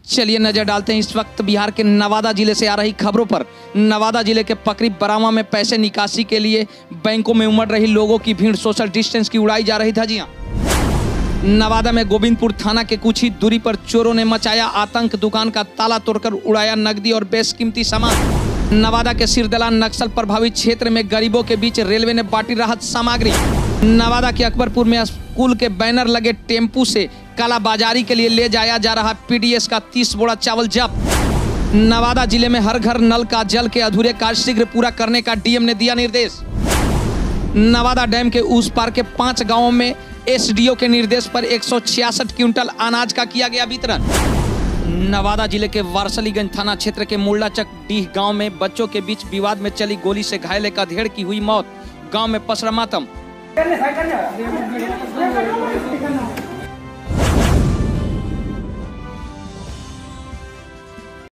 चलिए नजर डालते हैं इस वक्त बिहार के नवादा जिले से आ रही खबरों पर। नवादा जिले के पकरी बरामा में पैसे निकासी के लिए बैंकों में उमड़ रही लोगों की भीड़, सोशल डिस्टेंस की उड़ाई जा रही था। नवादा में गोविंदपुर थाना के कुछ ही दूरी पर चोरों ने मचाया आतंक, दुकान का ताला तोड़कर उड़ाया नकदी और बेशकीमती सामान। नवादा के सिरदला नक्सल प्रभावित क्षेत्र में गरीबों के बीच रेलवे ने बांटी राहत सामग्री। नवादा के अकबरपुर में स्कूल के बैनर लगे टेम्पू से कालाबाजारी के लिए ले जाया जा रहा पीडीएस का 30 बोरा चावल जब्त। नवादा जिले में हर घर नल का जल के अधूरे कार्य शीघ्र पूरा करने का डीएम ने दिया निर्देश। नवादा डैम के उस पार के 5 गांवों में एसडीओ के निर्देश पर 166 क्विंटल अनाज का किया गया वितरण। नवादा जिले के वारसलीगंज थाना क्षेत्र के मुल्लाचक डीह गांव में बच्चों के बीच विवाद में चली गोली से घायल एक अधेड़ की हुई मौत। गांव में पसरा मातम।